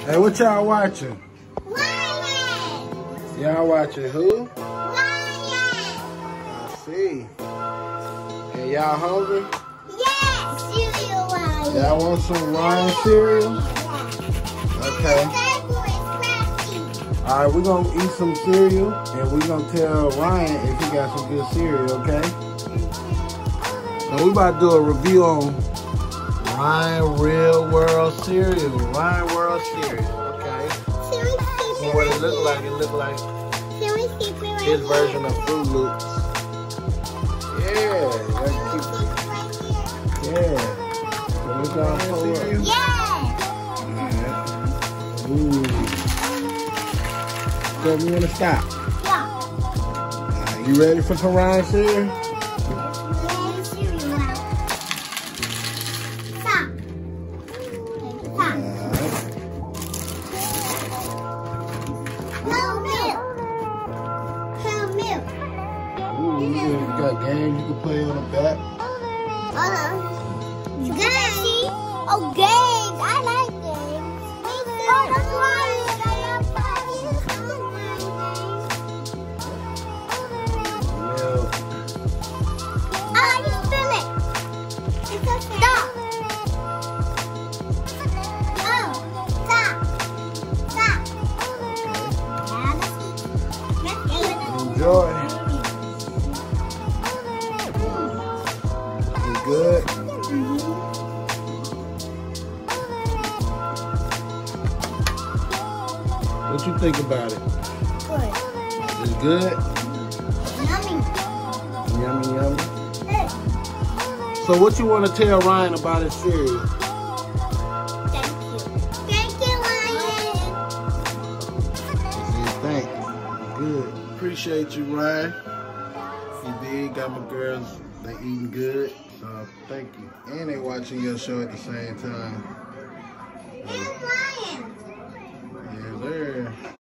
Hey, what y'all watching? Ryan! Y'all watching who? Ryan! I see. And y'all hungry? Yes, cereal Ryan. Y'all want some Ryan cereal? Okay. Alright, we're gonna eat some cereal and we're gonna tell Ryan if he got some good cereal, okay? So we about to do a review on Ryan Real World cereal. Ryan World cereal, okay? So what it look like his version of Fruit Loops. Yeah, that's cute. Yeah. So let's go pull up. Yeah! Ooh. So you wanna stop? Yeah. You ready for some Ryan cereal? You got games you can play on the back. Games? Oh, games. I like games. Me too. Oh, that's why I love Milk. I like to spin it. It's a stop. Oh, stop. Stop. Okay. Enjoy. Good. What you think about it? Good. It's good? Yummy. Yummy, yummy. Hey. So what you want to tell Ryan about his cereal? Thank you. Thank you, Ryan. Thanks. Good. Appreciate you, Ryan. You did. Got my girls. They eating good. So thank you. And they watching your show at the same time. And Ryan. Yes, sir.